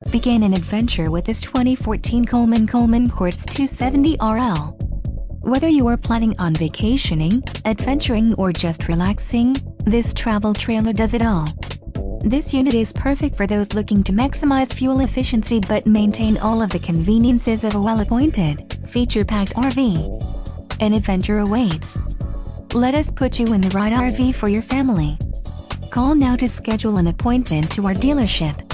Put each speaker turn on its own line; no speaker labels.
Begin an adventure with this 2014 Coleman Coleman Quartz 270RL. Whether you are planning on vacationing, adventuring or just relaxing, this travel trailer does it all. This unit is perfect for those looking to maximize fuel efficiency but maintain all of the conveniences of a well-appointed, feature-packed RV. An adventure awaits. Let us put you in the right RV for your family. Call now to schedule an appointment to our dealership.